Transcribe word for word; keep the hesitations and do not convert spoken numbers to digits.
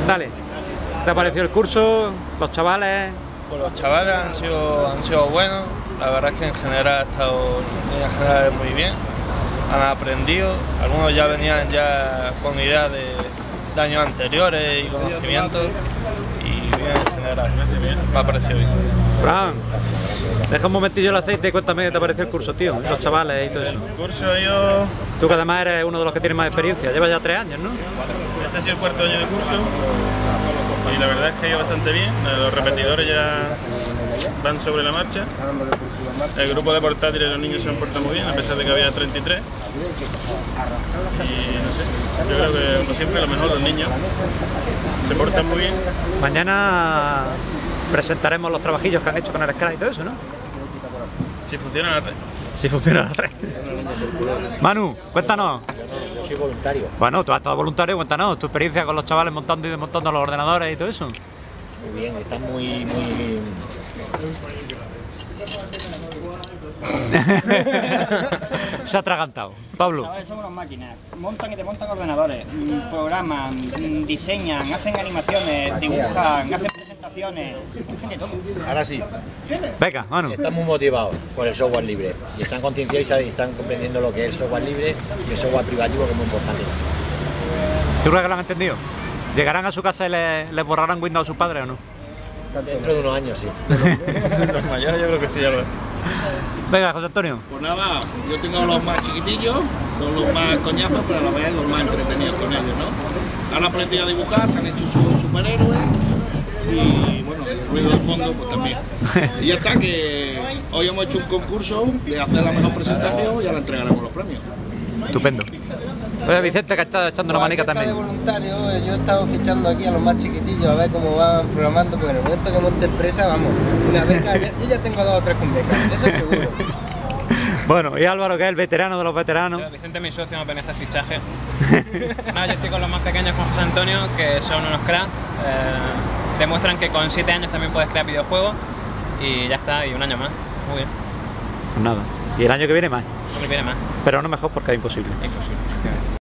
Dale. ¿Qué te ha parecido el curso? ¿Los chavales? Pues los chavales han sido, han sido buenos. La verdad es que en general ha estado en general muy bien. Han aprendido. Algunos ya venían ya con ideas de, de años anteriores y conocimientos. Y bien en general. Me ha parecido bien. Fran, deja un momentillo el aceite y cuéntame qué te parece el curso, tío. Los chavales y todo eso. El curso yo... Tú que además eres uno de los que tiene más experiencia. Llevas ya tres años, ¿no? Este ha sido el cuarto año de curso. Y la verdad es que ha ido bastante bien. Los repetidores ya van sobre la marcha. El grupo de portátiles los niños se han portado muy bien, a pesar de que había treinta y tres. Y no sé, yo creo que como siempre lo mejor los niños se portan muy bien. Mañana presentaremos los trabajillos que han hecho con el Scratch y todo eso, ¿no? Si funciona la red. Si funciona la red. Manu, cuéntanos. Yo soy voluntario. Bueno, tú has estado voluntario, cuéntanos tu experiencia con los chavales montando y desmontando los ordenadores y todo eso. Muy bien, están muy, muy... Se ha atragantado. Pablo. Los chavales son unas máquinas, montan y desmontan ordenadores, programan, diseñan, hacen animaciones, dibujan, hacen presentaciones, hacen de todo. Ahora sí, Venga, Manu. están muy motivados por el software libre y están concienciados y saben- y están comprendiendo lo que es el software libre y el software privativo, que es muy importante. ¿Tú crees que lo han entendido? ¿Llegarán a su casa y les, les borrarán Windows a sus padres o no? Dentro de unos años, sí. Los mayores yo creo que sí ya lo es. Venga, José Antonio. Pues nada, yo tengo los más chiquitillos, son los más coñazos, pero a la vez los más entretenidos con ellos, ¿no? Han aprendido a dibujar, se han hecho sus superhéroes y bueno, el ruido de fondo pues también. Y ya está, que hoy hemos hecho un concurso de hacer la mejor presentación y ahora entregaremos los premios. Estupendo. Oye, Vicente, que está echando una manica Está de también. voluntario, yo he estado fichando aquí a los más chiquitillos a ver cómo van programando, porque en el momento que monte empresa, vamos, una beca, ya- yo ya tengo dos o tres con becas, eso seguro. Bueno, y Álvaro, que es el veterano de los veteranos. Vicente, mi socio, me pertenece el fichaje. No, yo estoy con los más pequeños, con José Antonio, que son unos cracks. Eh, demuestran que con siete años también puedes crear videojuegos. Y ya está, y un año más. Muy bien. Pues nada. Y el año que viene más. No me viene más. Pero no mejor porque es imposible. Es imposible.